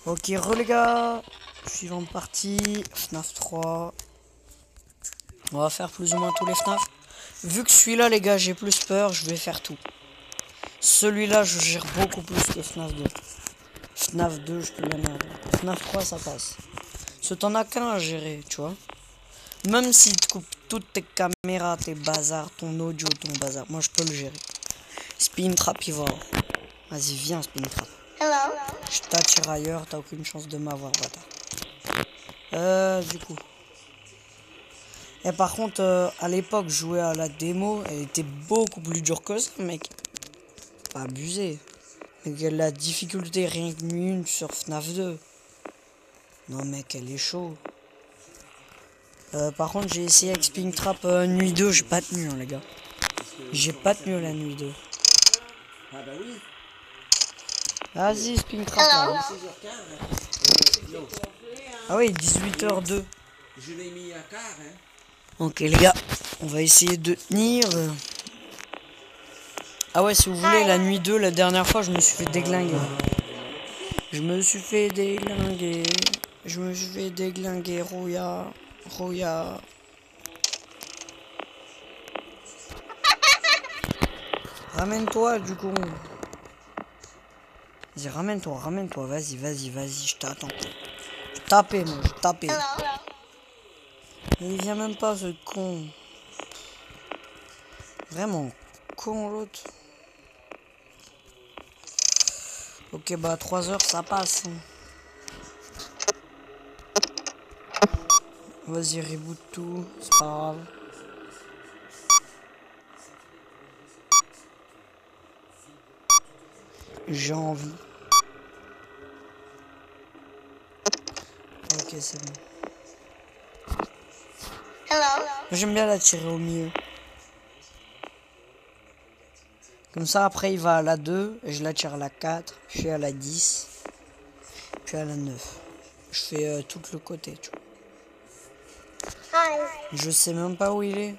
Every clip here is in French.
Ok, les gars. Suivante partie. FNAF 3. On va faire plus ou moins tous les FNAF. Vu que celui-là, les gars, j'ai plus peur, je vais faire tout. Celui-là, je gère beaucoup plus que FNAF 2. FNAF 2, je peux la merde. FNAF 3, ça passe. Parce que t'en as qu'un à gérer, tu vois. Même s'il te coupe toutes tes caméras, tes bazars, ton audio, ton bazar, moi je peux le gérer. Springtrap, il va. Vas-y, viens, Springtrap. Hello. Je t'attire ailleurs, t'as aucune chance de m'avoir, bâtard. Du coup. Et par contre, à l'époque, jouer à la démo, elle était beaucoup plus dure que ça, mec. Pas abusé. Mais la difficulté rien que une sur FNAF 2. Non, mec, elle est chaud. Par contre, j'ai essayé avec Springtrap nuit 2, j'ai pas tenu, hein, les gars. J'ai pas tenu la nuit 2. Ah bah oui. Vas-y, Springtrap là. 16h15. Ah oui, 18h02. Je l'ai mis à quart, hein. Ok, les gars, on va essayer de tenir. Ah ouais, si vous voulez, la nuit 2, la dernière fois, je me suis fait déglinguer. Je me suis fait déglinguer. Je me suis fait déglinguer, Rouya. Rouya. Ramène-toi, du coup. Vas-y, ramène-toi, ramène-toi. Vas-y, vas-y, vas-y, je t'attends. Je tapais, moi, je tapais. Il vient même pas, ce con. Vraiment con, l'autre. Ok, bah 3 heures, ça passe. Vas-y, reboot tout, c'est pas grave. J'ai envie. Ok, c'est bon. Hello. J'aime bien la tirer au milieu. Comme ça, après, il va à la 2, et je la tire à la 4, puis à la 10, puis à la 9. Je fais tout le côté, tu vois. Hi. Je sais même pas où il est.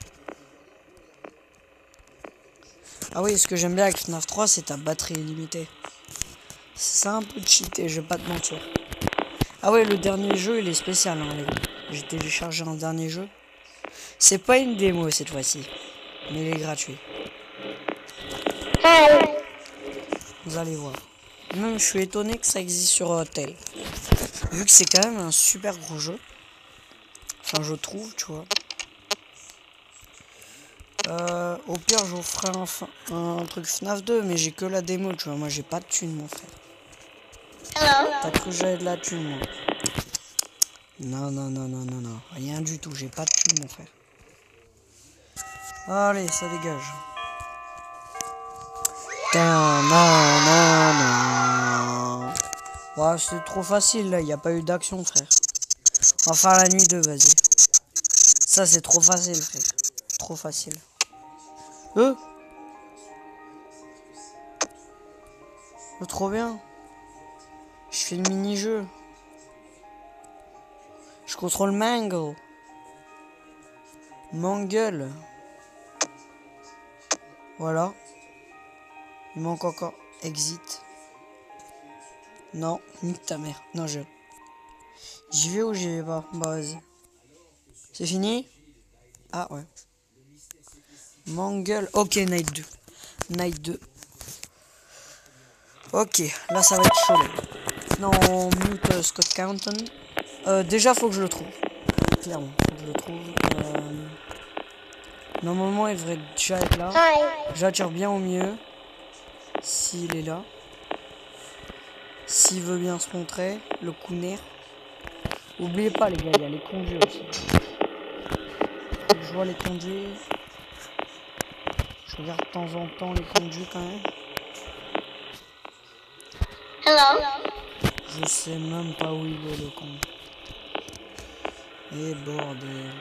Ah oui, ce que j'aime bien avec FNAF 3, c'est ta batterie illimitée. C'est un peu cheaté, je vais pas te mentir. Ah ouais, le dernier jeu, il est spécial, hein, les gars. J'ai téléchargé un dernier jeu. C'est pas une démo cette fois-ci, mais il est gratuit. Hi. Vous allez voir. Même je suis étonné que ça existe sur Tel. Vu que c'est quand même un super gros jeu. Enfin, je trouve, tu vois. Au pire, je vous ferai un truc FNAF 2, mais j'ai que la démo, tu vois. Moi, j'ai pas de thune, mon frère. Hello. T'as cru que j'avais de la thune, moi? Non, non, non, non, non, non. Rien du tout, j'ai pas de thune, mon frère. Allez, ça dégage. Ouais, c'est trop facile, là. Y a pas eu d'action, frère. On va faire la nuit 2, vas-y. Ça, c'est trop facile, frère. Trop facile. Trop bien. Je fais le mini-jeu. Je contrôle Mangle. Mangle. Voilà. Il manque encore Exit. Non, nique ta mère. Non, j'y vais ou j'y vais pas? Bah, vas-y. C'est fini? Ah, ouais. Mangle. Ok, Night 2. Night 2. Ok, là, ça va être chaud, là. Non, mute Scott Counton. Déjà, faut que je le trouve. Clairement, faut que je le trouve. Normalement, il devrait déjà être là. Hi. J'attire bien au milieu. S'il est là. S'il veut bien se montrer. Le Kouner. Oubliez pas, les gars, il y a les conduits aussi. Faut que je vois les conduits. Je regarde de temps en temps les conduits quand même. Hello. Je sais même pas où il est, le con. Eh bordel.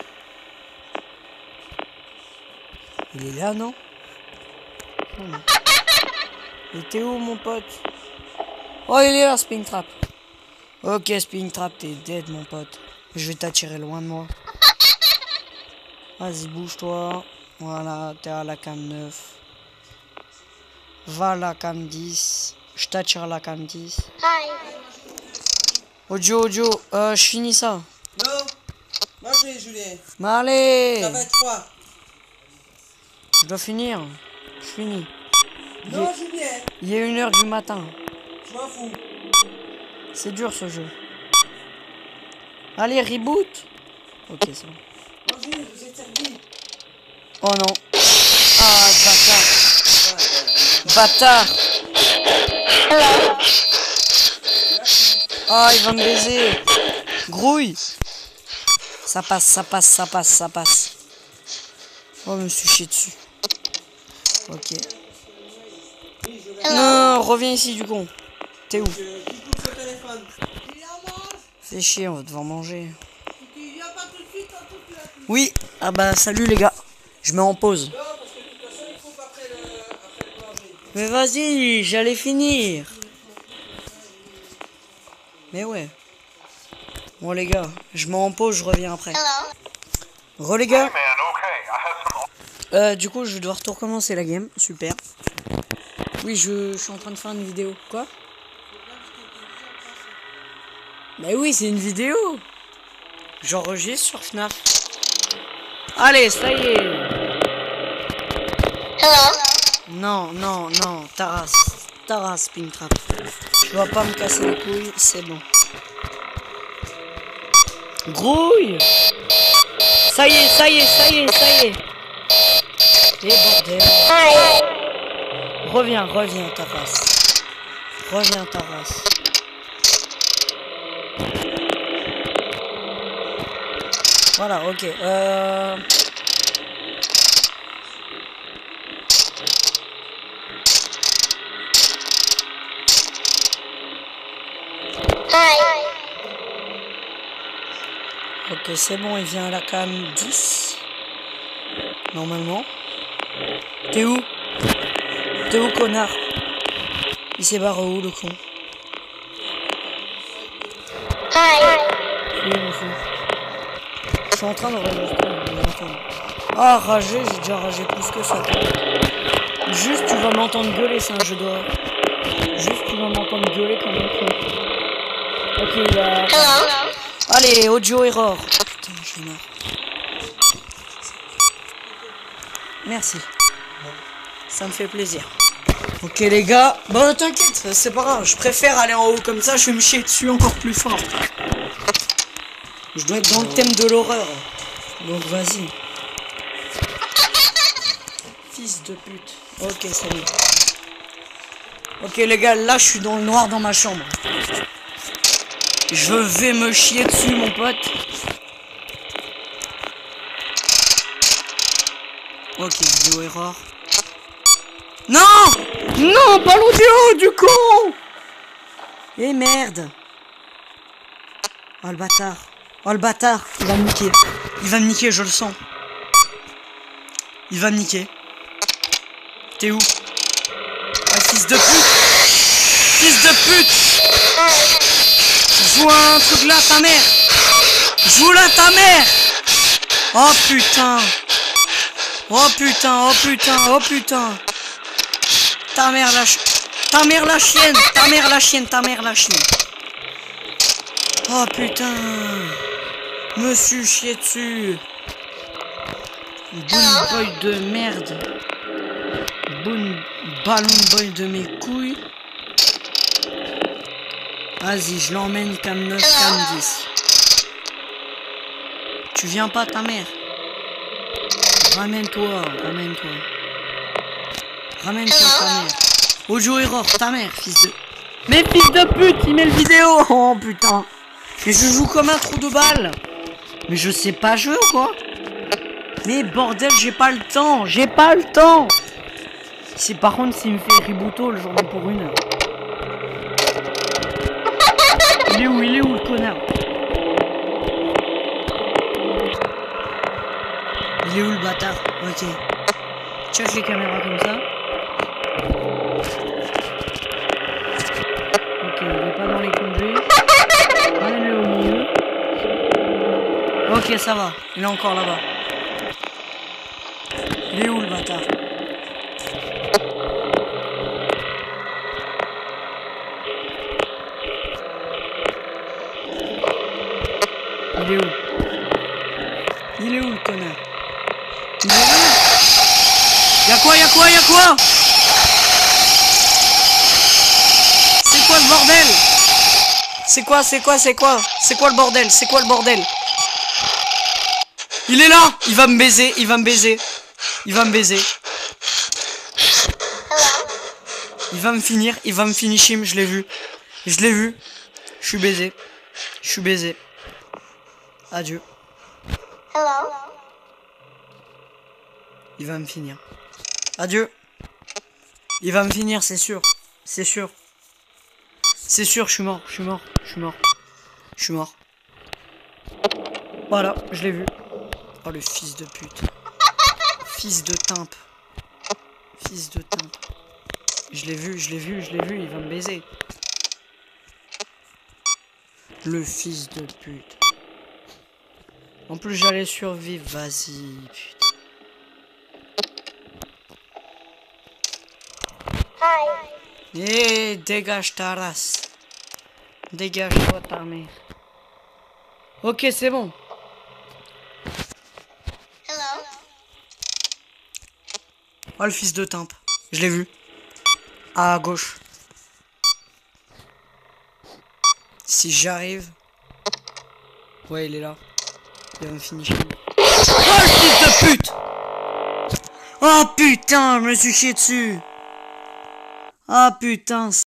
Il est là, non? Oh, non. Il était où, mon pote? Oh, il est là, Springtrap. Ok, Springtrap, t'es dead, mon pote. Je vais t'attirer loin de moi. Vas-y, bouge-toi. Voilà, t'es à la cam 9. Va à la cam 10. Je t'attire la Candice. Hi. Audio, je finis ça. Non. Mangez, Julien. Mais allez, Ça va être froid. je dois finir. Je finis. Non, Julien. Il est 1h du matin. Je m'en fous. C'est dur ce jeu. Allez, reboot. Ok, c'est bon. Mangez, vous êtes servi. Oh non. Ah, bâtard. Bâtard. Hello. Ah, il va me baiser. Grouille. Ça passe, ça passe, ça passe, ça passe. Oh, je me suis chié dessus. Ok. Non, reviens ici, du con. T'es où? Qui coupe le téléphone? Fais chier, on va devoir manger. Oui. Ah bah, salut les gars. Je mets en pause. Non, parce que de toute façon, il coupe après le manger. Mais vas-y, j'allais finir. Mais ouais. Bon les gars, je mets en pause, je reviens après. Hello. Re les gars. Du coup, je vais devoir tout recommencer la game. Super. Oui, je suis en train de faire une vidéo. Quoi? Mais oui, c'est une vidéo. J'enregistre sur FNAF. Allez, ça y est. Hello. Non, non, non, Taras. Taras, Springtrap. Tu vas pas me casser les couilles, c'est bon. Grouille. Ça y est, ça y est, ça y est, ça y est. Et bordel. Hi. Reviens, reviens, Taras. Reviens, Taras. Voilà, ok. Hi. Ok, c'est bon, il vient à la cam 10. Normalement. T'es où? T'es où, connard? Il s'est barré où, le con? Hi. Oui, mon fou. Je suis en train de enregistrer. Ah, rager, j'ai déjà ragé plus que ça. Juste, tu vas m'entendre gueuler, c'est un jeu d'horreur. Juste, tu vas m'entendre gueuler comme un con. Ok, il a... Hello. Allez, audio error. Putain, je suis mort. Merci. Ça me fait plaisir. Ok les gars, bah t'inquiète, c'est pas grave, je préfère aller en haut comme ça, je vais me chier dessus encore plus fort. Je dois être dans le thème de l'horreur. Donc vas-y. Fils de pute. Ok, salut. Ok les gars, là je suis dans le noir dans ma chambre. Je vais me chier dessus mon pote. Ok, vidéo erreur. Non! Non, pas l'audio du con! Eh merde! Oh le bâtard. Oh le bâtard. Il va me niquer. Il va me niquer, je le sens. Il va me niquer. T'es où? Ah, fils de pute! Fils de pute! Joue un truc là, ta mère! Joue là, ta mère! Oh putain! Oh putain, oh putain, oh putain! Ta mère la ta mère la chienne, ta mère la chienne, ta mère la chienne. Oh putain. Me suis chié dessus. Boune boy de merde. Boune ballon boy de mes couilles. Vas-y, je l'emmène cam 9, cam 10. Tu viens pas ta mère. Ramène-toi, ramène-toi. Ramène-toi ta mère. Audio error, ta mère, fils de... Mais fils de pute, il met le vidéo. Oh putain. Mais je joue comme un trou de balle. Mais je sais pas jouer ou quoi? Mais bordel, j'ai pas le temps. J'ai pas le temps. Si par contre, s'il me fait rebooto, le journée pour 1 heure. Il est où le connard? Il est où le bâtard? Ok. Check les caméras comme ça. Ok, il est pas dans les conduits. Ramène-le au milieu. Ok, ça va. Il est encore là-bas. Il est où le bâtard? Il est où? Il est où le connard? Il est où? Y'a quoi? Y'a quoi? Y'a quoi? C'est quoi le bordel? C'est quoi? C'est quoi? C'est quoi? C'est quoi le bordel? C'est quoi le bordel? Il est là! Il va me baiser, il va me baiser. Il va me baiser. Il va me finir, Chim, je l'ai vu. Je l'ai vu. Je suis baisé. Je suis baisé. Adieu. Hello. Il va me finir. Adieu. Il va me finir, c'est sûr. C'est sûr. C'est sûr, je suis mort. Je suis mort. Je suis mort. Je suis mort. Voilà, je l'ai vu. Oh le fils de pute. Fils de timpe. Fils de timpe. Je l'ai vu, je l'ai vu, je l'ai vu, il va me baiser. Le fils de pute. En plus j'allais survivre, vas-y, putain. Hi. Eh, dégage ta race. Dégage-toi ta mère. Ok, c'est bon. Hello. Oh le fils de timpe. Je l'ai vu. À gauche. Si j'arrive. Ouais, il est là. Il va me finir. Oh le fils de pute! Oh putain, je me suis chié dessus. Ah putain.